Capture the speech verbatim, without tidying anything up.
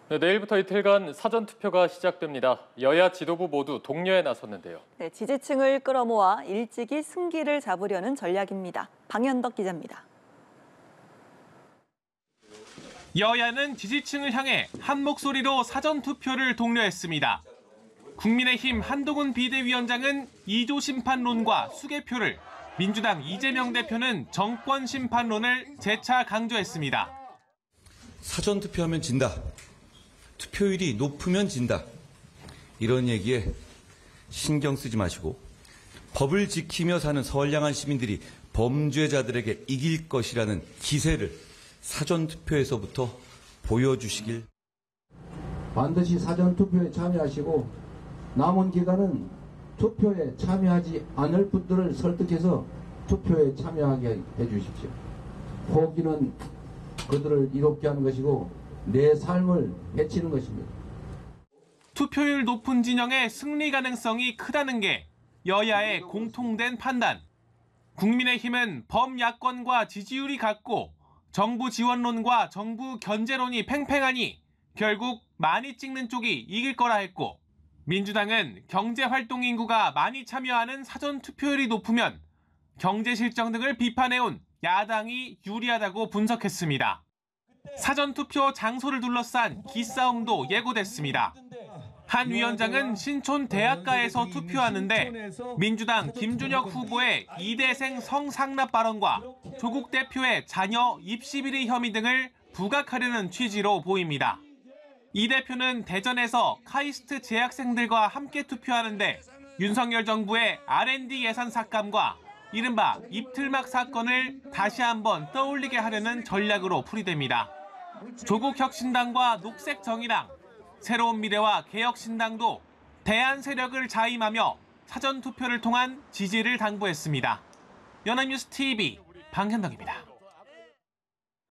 네, 내일부터 이틀간 사전투표가 시작됩니다. 여야 지도부 모두 독려에 나섰는데요. 네, 지지층을 끌어모아 일찍이 승기를 잡으려는 전략입니다. 방현덕 기자입니다. 여야는 지지층을 향해 한 목소리로 사전투표를 독려했습니다. 국민의힘 한동훈 비대위원장은 이조 심판론과 수개표를, 민주당 이재명 대표는 정권 심판론을 재차 강조했습니다. 사전투표하면 진다. 투표율이 높으면 진다. 이런 얘기에 신경 쓰지 마시고 법을 지키며 사는 선량한 시민들이 범죄자들에게 이길 것이라는 기세를 사전투표에서부터 보여주시길. 반드시 사전투표에 참여하시고 남은 기간은 투표에 참여하지 않을 분들을 설득해서 투표에 참여하게 해주십시오. 포기는 그들을 이롭게 하는 것이고 내 삶을 해치는 것입니다. 투표율 높은 진영의 승리 가능성이 크다는 게 여야의 공통된 판단. 국민의힘은 범야권과 지지율이 같고 정부 지원론과 정부 견제론이 팽팽하니 결국 많이 찍는 쪽이 이길 거라 했고, 민주당은 경제활동 인구가 많이 참여하는 사전투표율이 높으면 경제 실정 등을 비판해온 야당이 유리하다고 분석했습니다. 사전투표 장소를 둘러싼 기싸움도 예고됐습니다. 한 위원장은 신촌 대학가에서 투표하는데 민주당 김준혁 후보의 이대생 성상납 발언과 조국 대표의 자녀 입시비리 혐의 등을 부각하려는 취지로 보입니다. 이 대표는 대전에서 카이스트 재학생들과 함께 투표하는데 윤석열 정부의 알 앤 디 예산 삭감과 이른바 입틀막 사건을 다시 한번 떠올리게 하려는 전략으로 풀이됩니다. 조국 혁신당과 녹색정의당, 새로운 미래와 개혁신당도 대안 세력을 자임하며 사전투표를 통한 지지를 당부했습니다. 연합뉴스 티비 방현덕입니다.